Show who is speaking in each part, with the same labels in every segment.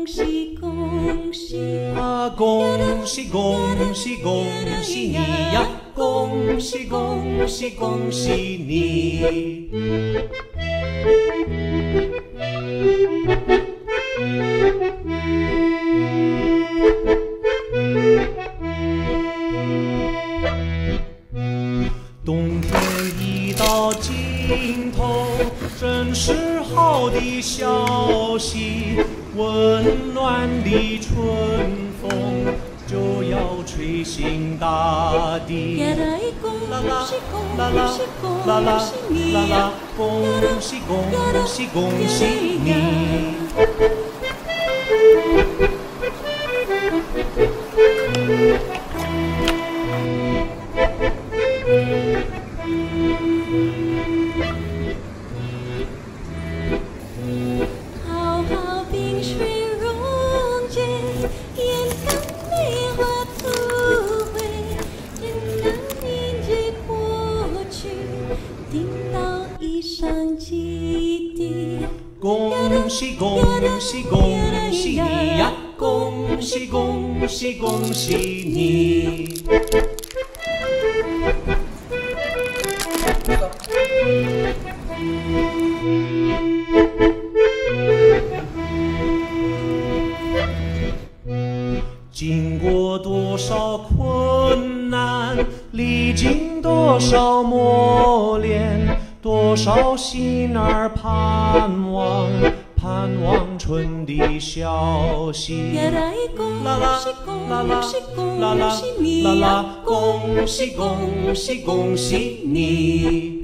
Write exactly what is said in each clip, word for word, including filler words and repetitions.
Speaker 1: 恭喜恭喜
Speaker 2: 啊，恭喜恭喜恭喜你呀！恭喜恭喜恭喜你！冬天已到尽头，真是好的消息，温暖的春风就要吹醒大地。啦啦啦啦啦啦啦啦，恭喜恭喜恭喜你！
Speaker 1: 好好冰水溶解，眼看梅花吐回，人看年纪过去，听到衣裳基地。
Speaker 2: 恭喜恭喜恭喜你呀！恭喜恭喜恭喜你！经过多少困难，历经多少磨练，多少心儿盼望，盼望春的消息。啦啦啦啦啦啦啦啦，恭喜恭喜恭喜你！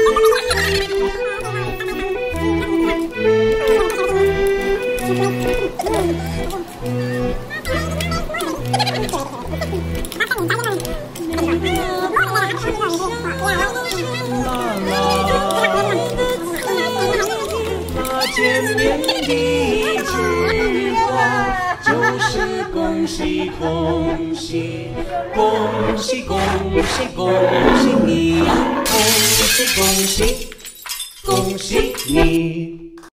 Speaker 2: 那见面的一句话就是恭喜恭喜恭喜恭喜恭喜你呀！恭喜恭喜恭喜你！